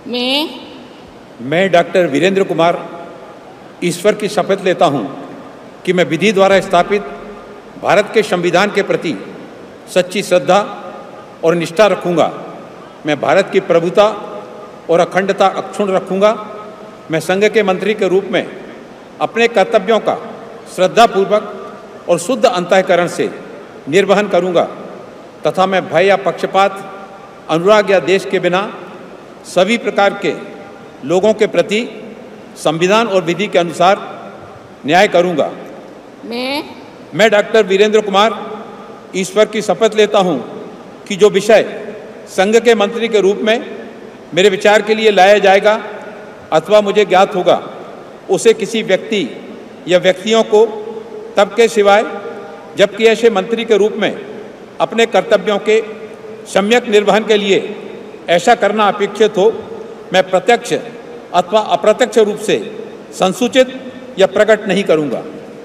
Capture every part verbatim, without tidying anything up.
मैं मैं डॉक्टर वीरेंद्र कुमार ईश्वर की शपथ लेता हूं कि मैं विधि द्वारा स्थापित भारत के संविधान के प्रति सच्ची श्रद्धा और निष्ठा रखूंगा। मैं भारत की प्रभुता और अखंडता अक्षुण्ण रखूंगा। मैं संघ के मंत्री के रूप में अपने कर्तव्यों का श्रद्धापूर्वक और शुद्ध अंतःकरण से निर्वहन करूंगा तथा मैं भय या पक्षपात, अनुराग या देश के बिना सभी प्रकार के लोगों के प्रति संविधान और विधि के अनुसार न्याय करूंगा। मैं मैं डॉक्टर वीरेंद्र कुमार ईश्वर की शपथ लेता हूं कि जो विषय संघ के मंत्री के रूप में मेरे विचार के लिए लाया जाएगा अथवा मुझे ज्ञात होगा, उसे किसी व्यक्ति या व्यक्तियों को तब के सिवाय जबकि ऐसे मंत्री के रूप में अपने कर्तव्यों के सम्यक निर्वहन के लिए ऐसा करना अपेक्षित हो, मैं प्रत्यक्ष अथवा अप्रत्यक्ष रूप से संसूचित या प्रकट नहीं करूंगा।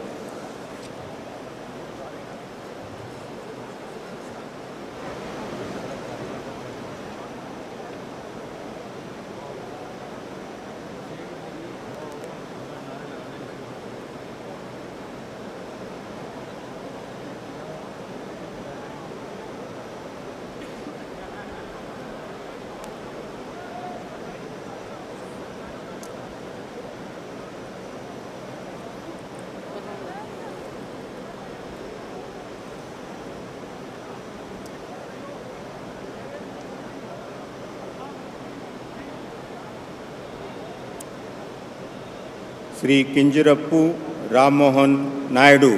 Shri किंजरप्पू Ram Mohan Naidu.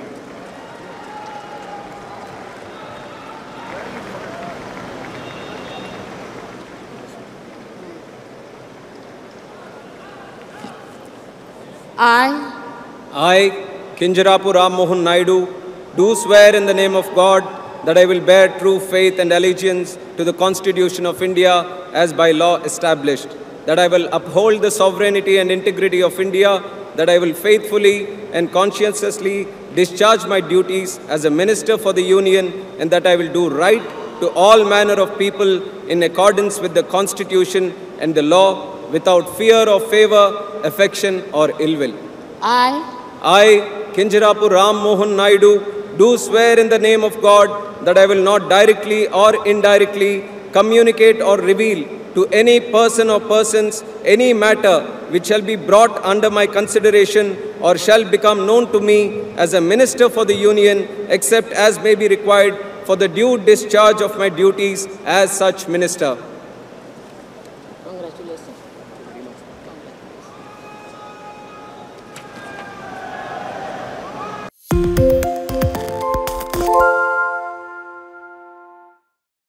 I I, Kinjarapu Ram Mohan Naidu, do swear in the name of God that I will bear true faith and allegiance to the Constitution of India as by law established, that I will uphold the sovereignty and integrity of India, that I will faithfully and conscientiously discharge my duties as a minister for the Union, and that I will do right to all manner of people in accordance with the Constitution and the law, without fear or favor, affection or ill will. I I, Kinjarapu Ram Mohan Naidu, do swear in the name of God that I will not directly or indirectly communicate or reveal to any person or persons any matter which shall be brought under my consideration or shall become known to me as a minister for the Union, except as may be required for the due discharge of my duties as such minister.